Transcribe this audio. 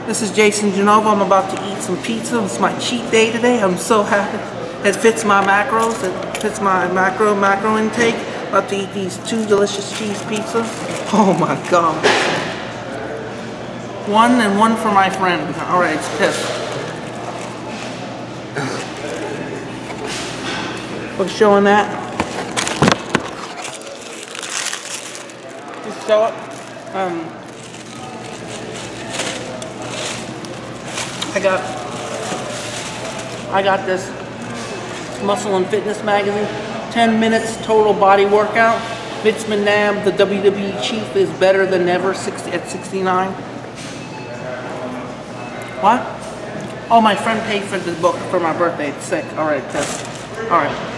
This is Jason Genova. I'm about to eat some pizza. It's my cheat day today. I'm so happy. It fits my macros. It fits my macro intake. About to eat these 2 delicious cheese pizzas. Oh my god. One and one for my friend. Alright, it's pissed. Look, showing that. Just show it. I got this Muscle and Fitness magazine. 10 minutes total body workout. Vince McMahon, the WWE chief, is better than ever at 69. What? Oh, my friend paid for the book for my birthday. It's sick. Alright, Alright.